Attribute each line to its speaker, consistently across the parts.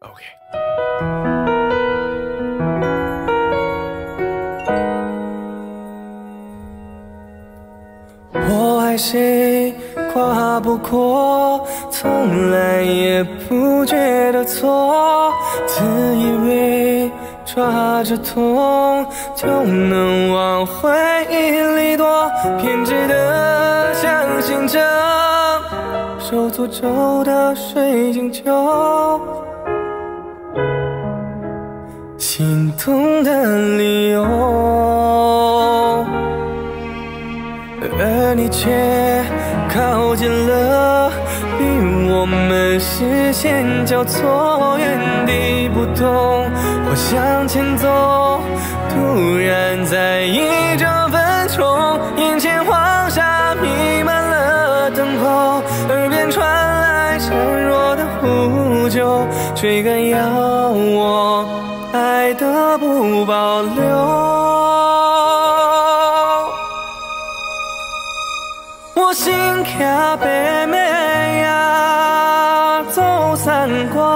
Speaker 1: 我爱谁跨不过，从来也不觉得错，自以为抓着痛就能往回忆里躲，偏执的相信着受诅咒的水晶球，心动的理由，而你却靠近了，比我们视线交错，原地不动或向前走，突然在意这分钟，眼前黄沙弥漫了等候，耳边传来孱弱的呼救，追赶要我爱的不保留。我心卡北美呀，走三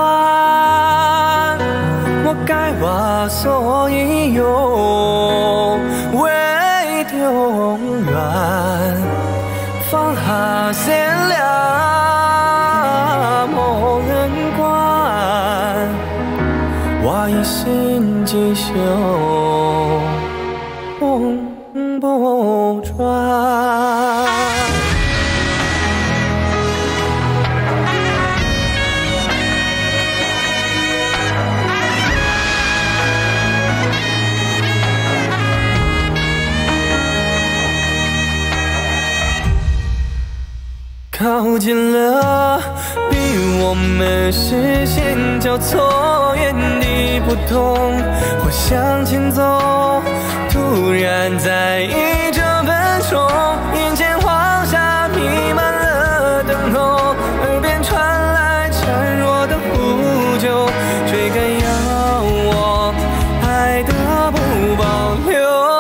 Speaker 1: 关，我该话所以有为永远，放下善良无人管，我一心只想风不转。靠近了，比我们视线交错，原地不动或向前走，突然在意这分钟，眼前黄沙弥漫了等候，耳边传来孱弱的呼救，追赶要我爱的不保留。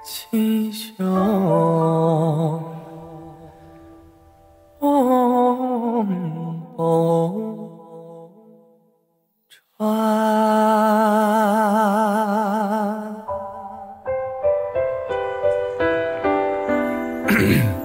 Speaker 1: 气球，船。